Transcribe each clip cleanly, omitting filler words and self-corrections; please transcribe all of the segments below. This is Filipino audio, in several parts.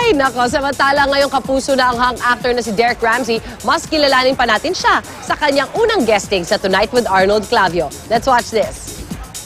Ay, nako, samantala ngayong kapuso na ang hang actor na si Derek Ramsey, mas kilalanin pa natin siya sa kanyang unang guesting sa Tonight with Arnold Clavio. Let's watch this.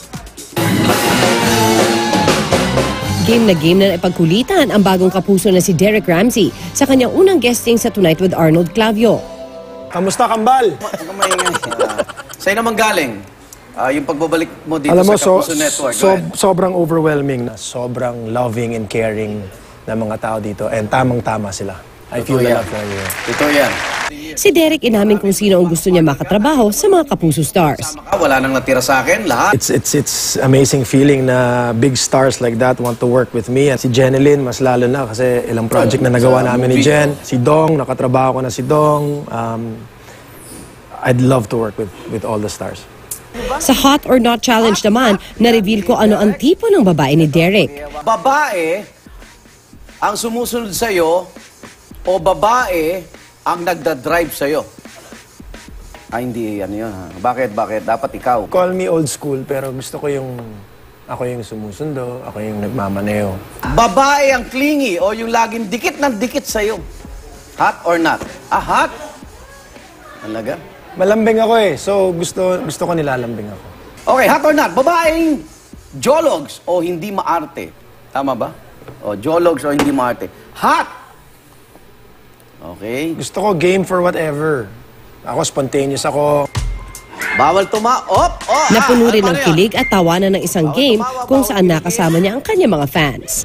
Game na ipagkulitan ang bagong kapuso na si Derek Ramsey sa kanyang unang guesting sa Tonight with Arnold Clavio. Kamusta, Kambal? Sa'yo naman galing, yung pagbabalik mo dito Alam mo, sa Kapuso Network. sobrang overwhelming, sobrang loving and caring na mga tao dito. And tamang-tama sila. I feel the love for you. Ito yan. Si Derek inamin kung sino ang gusto niya makatrabaho sa mga Kapuso stars. Wala nang natira sa akin, lahat. It's amazing feeling na big stars like that want to work with me. And si Jeneline, mas lalo na kasi ilang project na nagawa namin ni Jen. Si Dong, nakatrabaho ko na si Dong. I'd love to work with all the stars. Sa Hot or Not Challenge naman, na-reveal ko ano ang tipo ng babae ni Derek. Babae ang sumusunod sa'yo o babae ang nagda-drive sa'yo? Ay, hindi ano yun. Ha? Bakit? Dapat ikaw. Call me old school, pero gusto ko ako yung sumusundo, ako yung nagmamaneho. Babae ang clingy o yung laging dikit ng dikit sa'yo? Hot or not? Hot? Talaga? Malambing ako eh, so gusto ko nilalambing ako. Okay, hot or not? Babaeng jologs o hindi maarte? Tama ba? O jologs o hindi maarte? Hot! Okay. Gusto ko game for whatever. Ako, spontaneous ako. Bawal Napuno rin ng kilig at tawanan ng isang game kung saan nakasama niya ang kanyang mga fans.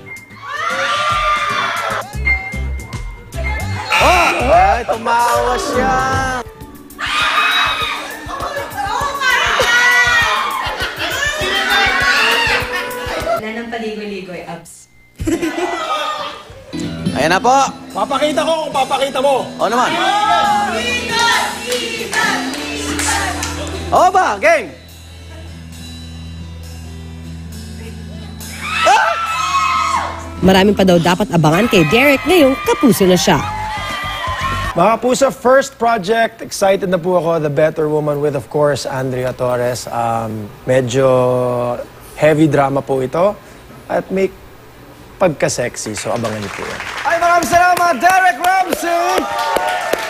Ay, tumawa siya. Wala nang paligoy-ligoy, abs. Ayan na po. Papakita ko kung papakita mo. O naman. O ba, game. Maraming pa daw dapat abangan kay Derek ngayong kapuso na siya. Mga puso, first project, excited na po ako, The Better Woman with, of course, Andrea Torres. Medyo heavy drama po ito at may pagka-sexy, so abangan niyo po yan. Ay, maraming salamat, Derek Ramsey!